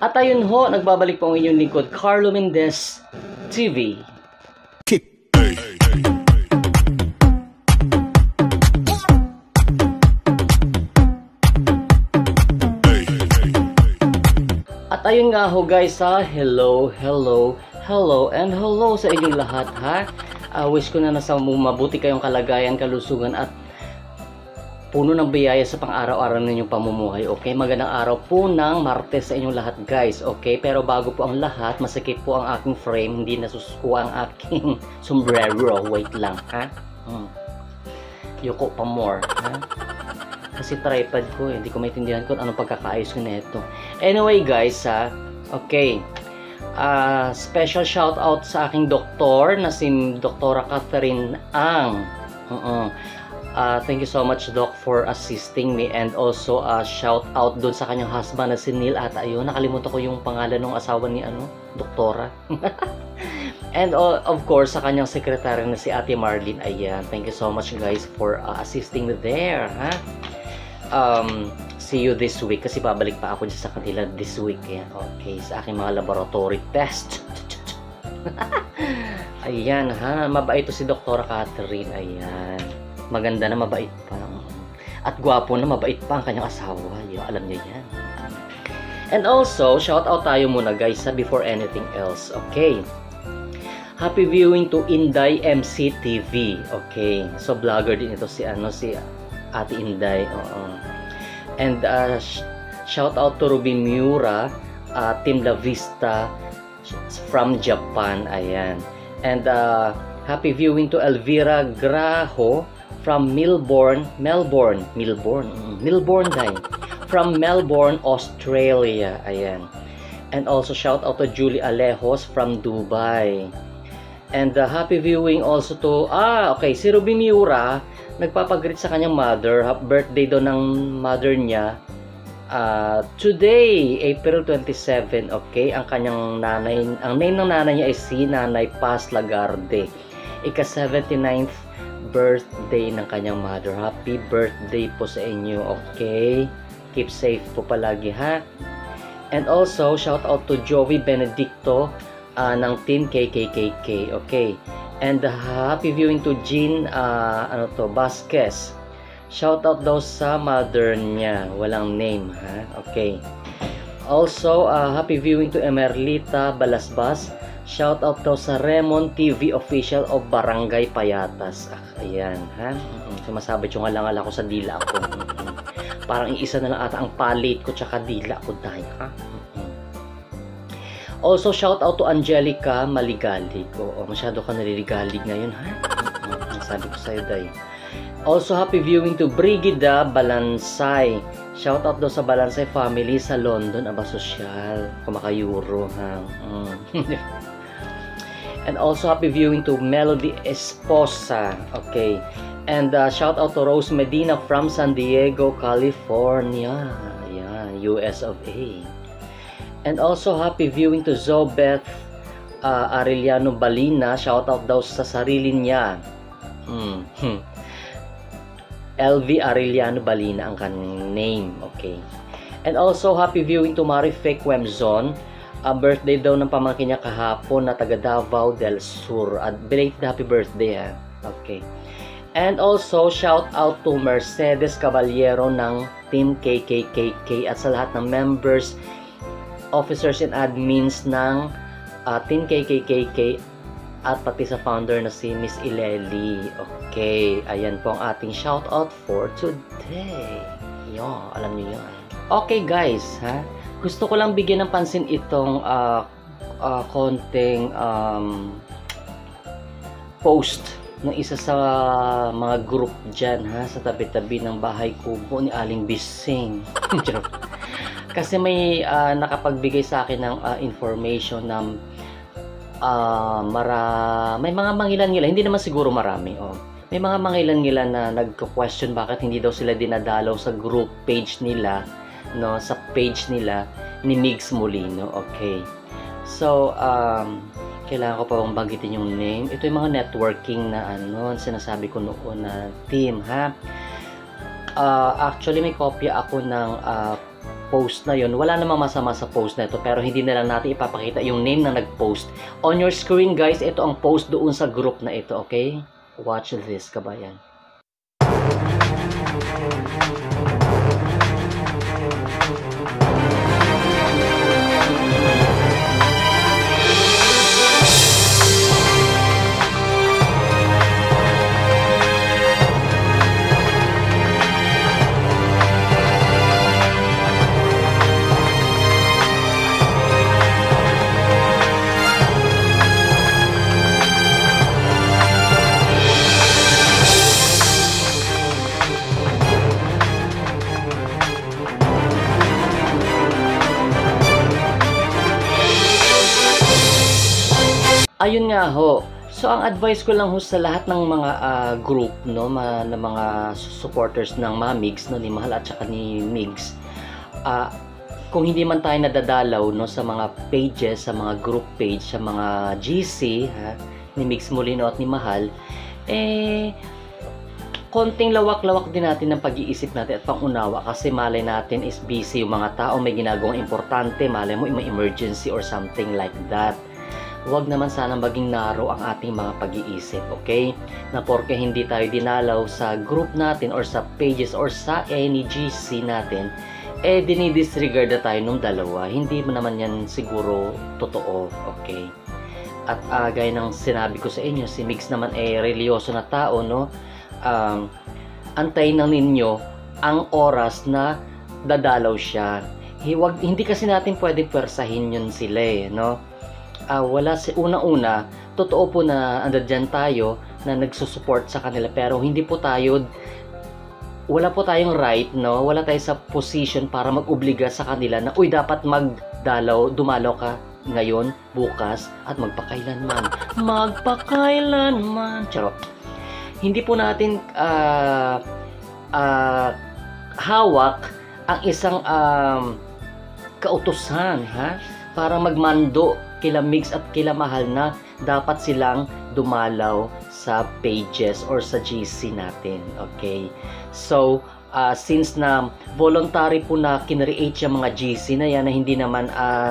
At ayun ho, nagbabalik po ang inyong lingkod, Carlo Mendez TV. At ayun nga ho guys ha, hello and hello sa inyong lahat ha. Wish ko na nasa mabuti kayong kalagayan, kalusugan at puno ng biyaya sa pang-araw-araw ninyong pamumuhay. Okay, magandang araw po ng Martes sa inyong lahat guys. Okay, pero bago po ang lahat, masikip po ang aking frame, hindi nasusukuha ang aking sombrero. Wait lang ha. Yuko pa more ha. Kasi tripod ko hindi ko maintindihan kung anong pagkakaayos ko nito. Anyway guys ha, okay. Special shout out sa aking doktor na si Doktora Catherine Ang. Thank you so much Doc for assisting me, and also shout out dun sa kanyang husband na si Neil at ayun, nakalimutan ko yung pangalan ng asawa ni Doktora. And of course sa kanyang secretary na si Ate Marlene. Ayan, thank you so much guys for assisting me there ha. See you this week kasi babalik pa ako sa kanila this week. Ayan, okay, sa aking mga laboratory test. Ayan ha, mabait to si Doktora Catherine. Ayan, maganda na, mabait pa at gwapo na, mabait pa ang kanyang asawa. Alam niyo yan. And also shout out tayo muna guys before anything else. Okay, happy viewing to Inday MC TV. Okay, so vlogger din ito si Ate Inday. And shout out to Ruby Miura, Team La Vista from Japan. Ayan. And happy viewing to Elvira Graho from Melbourne dahil from Melbourne, Australia. Ayan. And also shout out to Julie Alejos from Dubai. And happy viewing also to okay, si Ruby Miura nagpapagreet sa kanyang mother. Happy birthday daw ng mother niya today, April 27. Okay, ang kanyang nanay, ang name ng nanay niya ay si Nanay Paz Lagarde. Ika-79th birthday ng kanyang mother. Happy birthday po sa inyo. Okay, keep safe po palagi ha. And also shout out to Joey Benedicto ng Team KKKK. Okay. And happy viewing to Jean Vasquez. Shout out daw sa mother niya, walang name ha. Okay. Also happy viewing to Emerlita Balasbas. Shout out daw sa Raymond TV official of Barangay Payatas. Ayan ha. Sumasabit yung alangal ako sa dila ko. Parang iisa na lang ata ang palit ko tsaka dila ko dahil ha. Also, shout out to Angelica Maligalig. Oo, masyado ka naliligalig ngayon, ha? Sabi ko sa'yo, day. Also, happy viewing to Brigida Balansay. Shout out daw sa Balansay family sa London. Aba, sosyal. Kumaka-euro, ha? And also, happy viewing to Melody Esposa. Okay. And shout out to Rose Medina from San Diego, California. Ayan, US of A. And also happy viewing to Zobeth Arellano Balina. Shout out daw sa sarili niya. LV Arellano Balina ang kanyang name. Okay. And also happy viewing to Marife Quemzon. Birthday daw ng pamangkin niya kahapon na taga Davao del Sur. Belated happy birthday ha. Okay. And also shout out to Mercedes Caballero ng Team KKKK at sa lahat ng members, officers and admins ng Team KKKK at pati sa founder na si Miss Ileli. Okay, ayan po ang ating shout out for today. Yo, alam niyo yan. Okay guys, ha? Gusto ko lang bigyan ng pansin itong konting post ng isa sa mga group dyan ha, sa tabi-tabi ng bahay kubo ni Aling Bising. Kasi may nakapagbigay sa akin ng information na may mga mangilan-ngilan, hindi naman siguro marami. May mga mangilan-ngilan na nagko-question bakit hindi daw sila dinadalaw sa group page nila, no, sa page nila ni Mygz Molino. Okay. So, kailangan ko pa bang banggitin yung name? Ito yung mga networking na sinasabi ko noon na team, ha? Actually, may kopya ako ng post na yun, wala namang masama sa post na ito, pero hindi na lang natin ipapakita yung name na nag-post. On your screen guys, ito ang post doon sa group na ito, okay? Watch this, kabayan. Ayun nga ho. So ang advice ko lang ho sa lahat ng mga group no, na mga supporters ng Mygz no, ni Mahal at saka ni Mygz. Kung hindi man tayo nadadalaw no sa mga pages, sa mga group page, sa mga GC ni Mygz Molino at ni Mahal, konting lawak-lawak din natin ng pag-iisip natin at pangunawa, kasi malay natin is busy yung mga tao, may ginagawang importante, malay mo may emergency or something like that. Huwag naman sana maging narrow ang ating mga pag-iisip, okay? Na porke hindi tayo dinalaw sa group natin or sa pages or sa any GC natin, dinidisregard na tayo nung dalawa. Hindi mo naman yan siguro totoo, okay? At gaya ng sinabi ko sa inyo, si Mygz naman religyoso na tao, no? Antayin lang ninyo ang oras na dadalaw siya. Hindi kasi natin pwedeng pwersahin yun sila no? Unang-una, totoo po na andyan tayo na nagsusupport sa kanila, pero wala po tayong right, no? Wala tayo sa position para mag-obliga sa kanila na, uy, dapat dumalaw ka ngayon, bukas, at magpakailanman. Charot. Hindi po natin hawak ang isang kautusan, para magmando kila Mygz at kila Mahal na dapat silang dumalaw sa pages or sa GC natin, okay? So, since na voluntary po na kinreate yung mga GC na yan, na hindi naman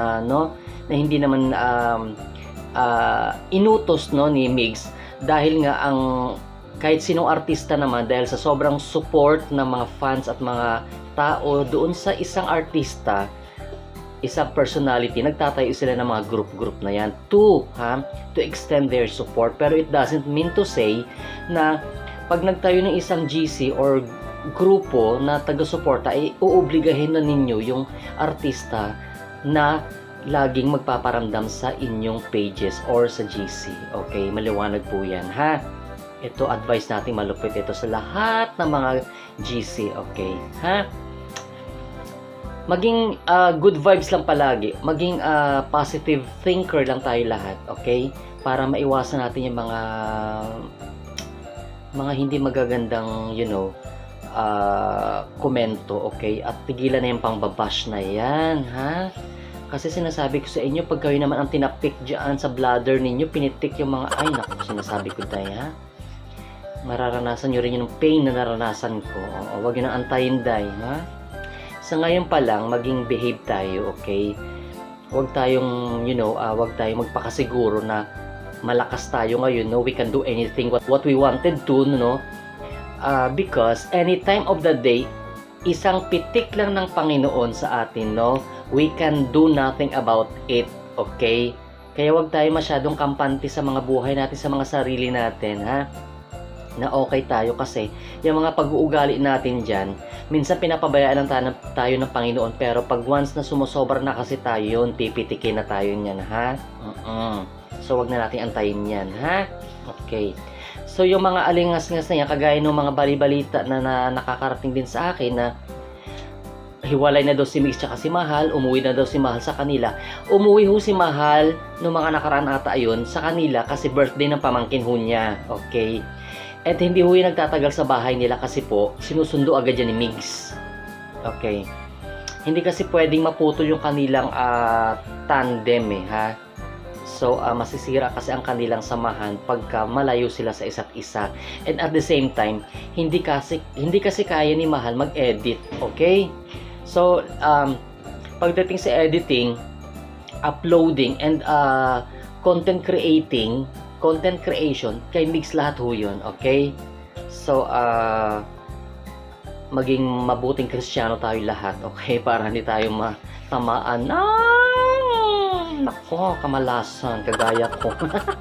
inutos no ni Mygz, dahil nga kahit sinong artista naman, dahil sa sobrang support ng mga fans at mga tao doon sa isang artista, isang personality, nagtatayo sila ng mga group na yan to extend their support. Pero it doesn't mean to say na pag nagtayo ng isang GC or grupo na taga-suporta, uobligahin na ninyo yung artista na laging magpaparamdam sa inyong pages or sa GC. Okay, maliwanag po yan, Ito, advice natin malupit ito sa lahat ng mga GC, okay, Maging good vibes lang palagi. Maging positive thinker lang tayo lahat, okay? Para maiwasan natin yung mga hindi magagandang, komento, okay? At tigilan na yung pangbabash na yan, Kasi sinasabi ko sa inyo, pag kayo naman ang tinapik dyan sa bladder ninyo, pinitik yung mga, sinasabi ko tayo, mararanasan nyo rin yung pain na naranasan ko. Huwag yun ang antayin, Sa ngayon pa lang, maging behave tayo, okay? Huwag tayong, huwag tayong magpakasiguro na malakas tayo ngayon, no? We can do anything what we wanted to, no? Because any time of the day, isang pitik lang ng Panginoon sa atin, no? We can do nothing about it, okay? Kaya huwag tayo masyadong kampante sa mga buhay natin, sa mga sarili natin, na okay tayo, kasi yung mga pag-uugali natin dyan, minsan pinapabayaan tayo ng Panginoon, pero pag once na sumusobra na kasi tayo yun, pipitikin na tayo niyan, So wag na natin antayin yan, Okay. So yung mga alingas-ngas na yan, kagaya ng mga bali-balita na nakakarating din sa akin na hiwalay na daw si Mygz tsaka si Mahal, umuwi na daw si Mahal sa kanila. Umuwi ho si Mahal noong mga nakaraan ata yun sa kanila kasi birthday ng pamangkin ho niya, okay? At hindi ho yung nagtatagal sa bahay nila kasi po, sinusundo agad yan ni Mygz. Okay. Hindi kasi pwedeng maputol yung kanilang tandem So, masisira kasi ang kanilang samahan pagka malayo sila sa isa't isa. And at the same time, hindi kasi kaya ni Mahal mag-edit. Okay? So, pagdating sa editing, uploading, and content creation, kay Mygz lahat ho yun, okay? So, maging mabuting Kristiyano tayo lahat, okay? Para hindi tayo matamaan ng nako, kamalasan, kagaya ko.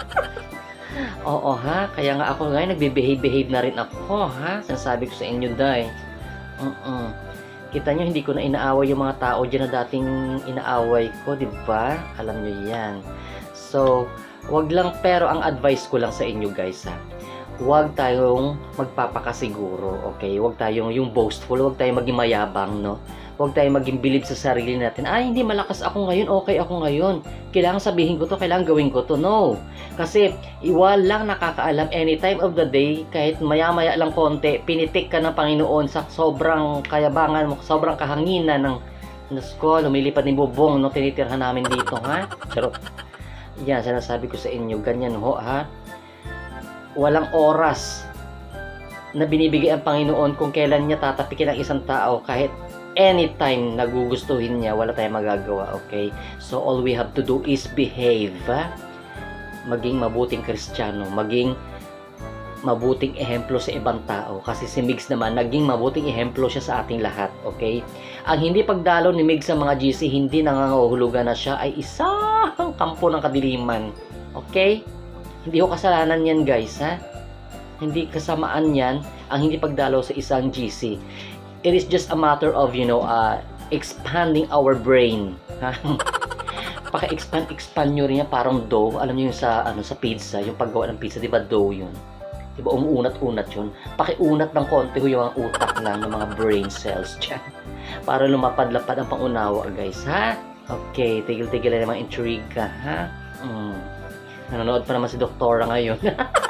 Oo ha, kaya nga ako ngayon nagbe-behave na rin ako ha, sinasabi ko sa inyo day. Kita nyo, hindi ko na inaaway yung mga tao dyan na dating inaaway ko, di ba? Alam nyo yan. So, wag lang, pero ang advice ko lang sa inyo guys ha, huwag tayong magpapakasiguro, okay? Huwag tayong yung boastful, huwag tayong maging mayabang, no? Huwag tayong maging bilib sa sarili natin. Ay, hindi, malakas ako ngayon, okay ako ngayon. Kailangan sabihin ko to, kailangan gawin ko to. No. Kasi, walang nakakaalam any time of the day, kahit maya-maya lang konti, pinitik ka ng Panginoon sa sobrang kayabangan mo, sobrang kahanginan ng nasko, lumilipad ni bubong, no? Tinitirhan namin dito, ha? Pero, yan, sinasabi ko sa inyo, ganyan ho, ha? Walang oras na binibigay ang Panginoon kung kailan niya tatapikin ang isang tao. Kahit anytime nagugustuhin niya, wala tayong magagawa, okay? So all we have to do is behave, maging mabuting Kristiyano, maging mabuting ehemplo sa ibang tao. Kasi si Mygz naman, naging mabuting ehemplo siya sa ating lahat, okay? Ang hindi pagdalo ni Mygz sa mga GC, hindi nangangahulugan na siya ay isang kampo ng kadiliman, okay? Hindi ko kasalanan yan guys, ha? Hindi kasamaan yan ang hindi pagdalaw sa isang GC. It is just a matter of, you know, expanding our brain. Paka-expand nyo rin yan, parang dough. Alam nyo yung sa pizza, yung paggawa ng pizza, di ba dough yun? Di ba umuunat-unat yun? Pakiunat ng konti ko yung utak lang ng mga brain cells dyan. Para lumapad-lapad ang pangunawa guys, ha? Okay, tigil-tigil na namang intriga, ha? Nanonood pa naman si Doktora ngayon.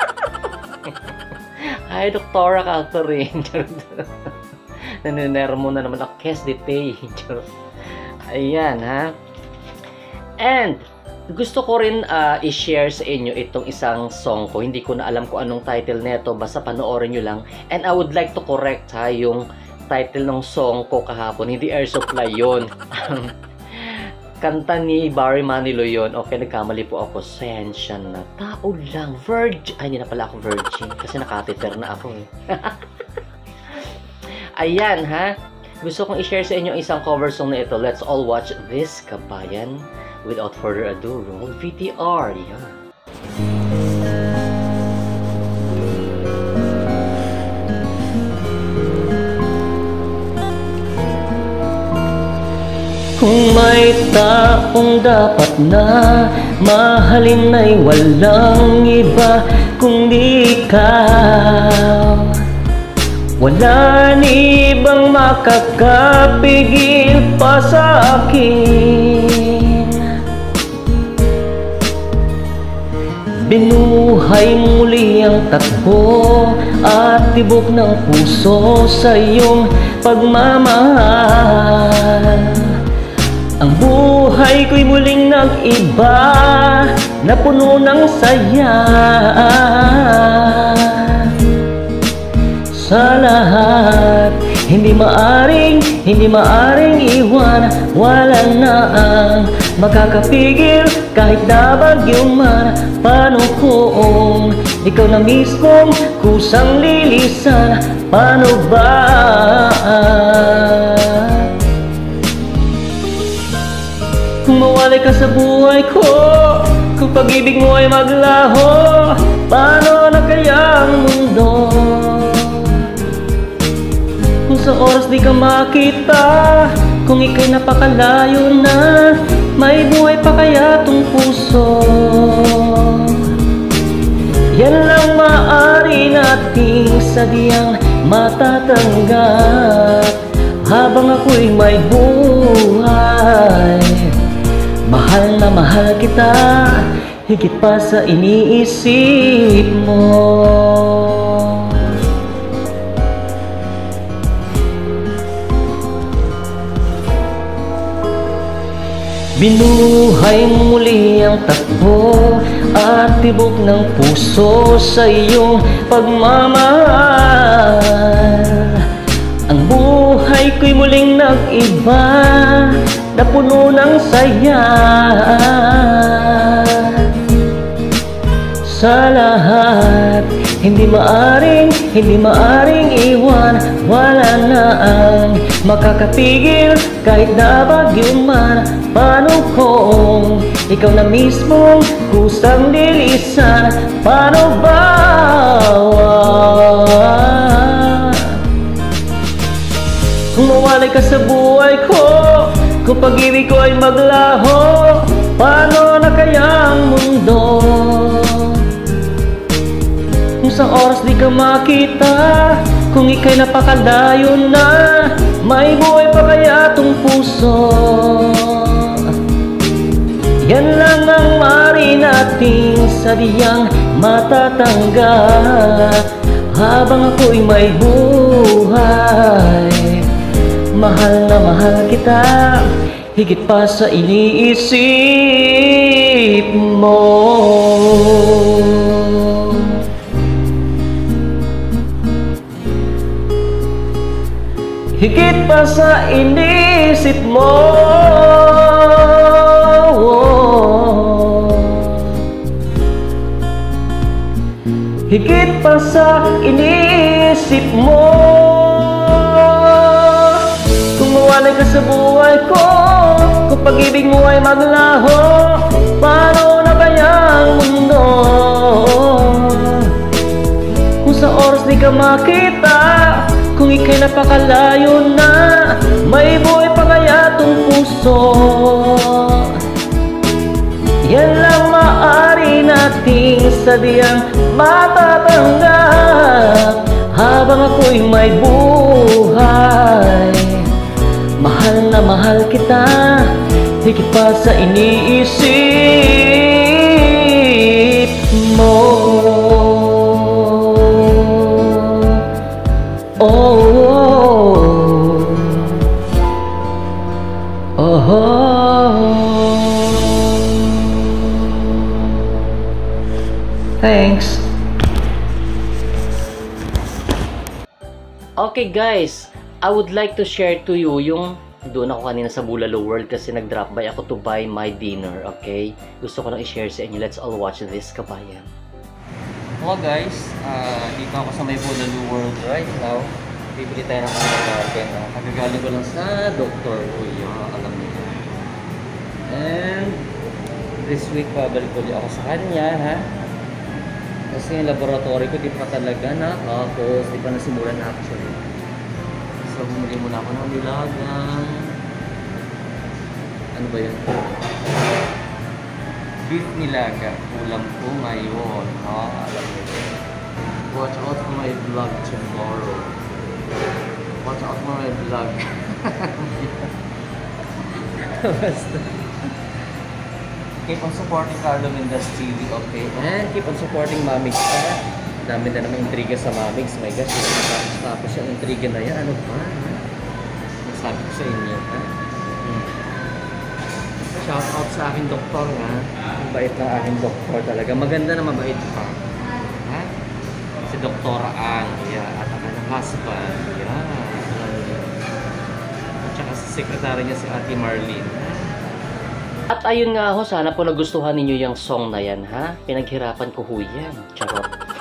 Hi, Doktora Catherine. Naninermo na naman ako. Kes de pay. Ayan, ha? And, gusto ko rin i-share sa inyo itong isang song ko. Hindi ko na alam kung anong title nito. Basta panoorin nyo lang. And I would like to correct, ha, yung title ng song ko kahapon. Hindi Air Supply yun. Kanta ni Barry Manilow yun. Okay, nagkamali po ako. Sensya na. Tao lang. Virgin. Ay, hindi na pala ako virgin. Kasi nakateter na ako eh. Ayan, ha? Gusto kong i-share sa inyo isang cover song na ito. Let's all watch this, kabayan. Without further ado, roll VTR. Yeah. Kung may taong dapat na mahalin ay walang iba kundi ikaw. Wala ni ibang makakapigil pa sa akin. Binuhay muli ang takbo at tibok ng puso sa iyong pagmamahal. Ang buhay ko'y muling nag-iba na puno ng saya. Sa lahat, hindi maaring iwan. Wala na ang makakapigil kahit na bagyo man. Paano kung ikaw na mismong kusang lilisan? Paano ba? Kung mawalay ka sa buhay ko, kung pag-ibig mo ay maglaho, paano na kaya ang mundo? Kung sa oras di ka makita, kung ika'y napakalayo na, may buhay pa kaya tong puso? Yan lang maaari nating sadyang matatanggap habang ako'y may buhay. Mahal na mahal kita, higit pa sa iniisip mo. Binuhay muli ang takbo at tibok ng puso sa iyong pagmamahal. Ang buhay ko'y muling nag-iba na puno ng saya. Sa lahat, hindi maaring iwan. Wala na ang makakapigil kahit na bagyo man. Paano kung ikaw na mismong kusang dilisan? Paano ba? Kung mawalay ka sa buhay ko, kung pag-ibig ko ay maglaho, paano na kaya ang mundo? Kung sa oras di ka makita, kung ika'y napakalayo na, may buhay pa kaya tong puso? Yan lang ang maaari nating sadyang matatanggap habang ako'y may buhay. Mahal na mahal kita, higit pa sa iniisip mo. Higit pa sa inisip mo. Higit pa sa inisip mo. Kung mawalay ka sa buhay ko, kung pag-ibig mo ay maglaho, paano na kaya ang mundo? Kung sa oras di ka makita, kung ika'y napakalayo na, may buhay pa kaya tong puso? Yan lang maaari nating sadyang matatanggap habang ako'y may buhay. Mahal na mahal kita, higit pa sa iniisip mo. Thanks. Okay guys, I would like to share to you yung doon ako kanina sa Bulalo World kasi nag-drop by ako to buy my dinner, okay? Gusto ko lang i-share sa inyo. Let's all watch this, kabayan. Hello guys, dito ako sa may Bulalo World right now. Bibili tayo ng garden. Kagagaling ko lang sa doktor. Uy, alam niyo. And this week, pabalik ulit ako sa kanya, ha? Kasi yung laboratory ko, di pa talaga nakakos. Di pa nasimulan actually. So, bumili muna ako ng nilagang. Ano ba yun? Beef nilaga. Ulam ko ngayon. Ha? Alam mo yun. Watch out for my vlog tomorrow. Watch out for my vlog. Basta. Keep on supporting Carlo Mendez TV, okay? And keep on supporting Mygz. Dami na naman intriga sa Mygz. My gosh, tapos yung intriga na yan. Ano ba? Nasabi ko sa inyo, ha? Shout out sa aking doktor, ha? Ang bait na aking doktor talaga. Maganda na mabait pa. Ha? Si Doktora Ang, yeah. At ang kanyang husband, yeah. At saka si sekretary niya si Ate Marlene. At ayun nga ho, sana po nagustuhan ninyo yung song na yan, ha? Pinaghirapan ko ho yan. Charot.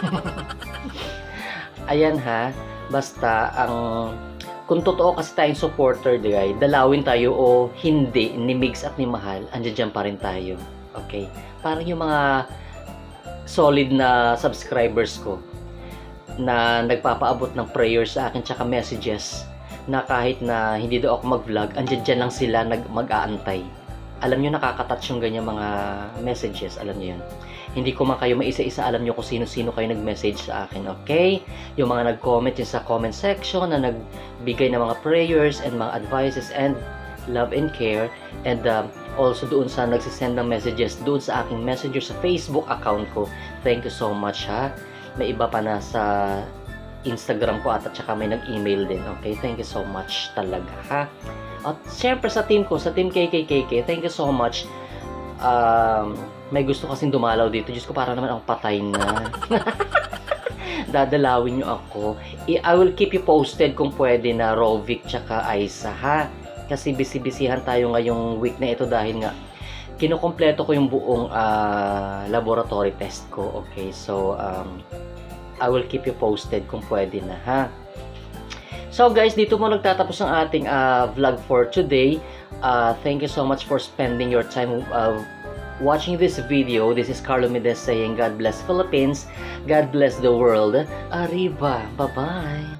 Ayan ha, basta kung totoo kasi tayong supporter, guys, dalawin tayo o hindi ni Mygz at ni Mahal, andyan pa rin tayo. Okay? Parang yung mga solid na subscribers ko na nagpapaabot ng prayers sa akin tsaka messages na kahit na hindi daw ako mag-vlog, andyan lang sila mag-aantay. Alam nyo, nakaka-touch yung ganyan mga messages. Alam nyo yan. Hindi ko man kayo maisa-isa alam nyo kung sino-sino kayo nag-message sa akin, okay? Yung mga nag-comment yun sa comment section na nagbigay ng mga prayers and mga advices and love and care. And also doon sa nagsisend ng messages doon sa aking messenger sa Facebook account ko. Thank you so much, ha? May iba pa na sa Instagram ko at saka may nag-email din, okay? Thank you so much talaga, ha? At syempre sa team ko, sa team KKKK, thank you so much. May gusto kasing dumalaw dito. Diyos ko, para naman akong patay na. Dadalawin nyo ako. I will keep you posted kung pwede na Rovic tsaka Aisa, ha? kasi busy-busyhan tayo ngayong week na ito dahil nga kinukumpleto ko yung buong laboratory test ko. Okay, so I will keep you posted kung pwede na, ha. So guys, dito mo nagtatapos ang ating vlog for today. Thank you so much for spending your time watching this video. This is Carlo Mendez saying God bless Philippines, God bless the world. Arriba, bye-bye.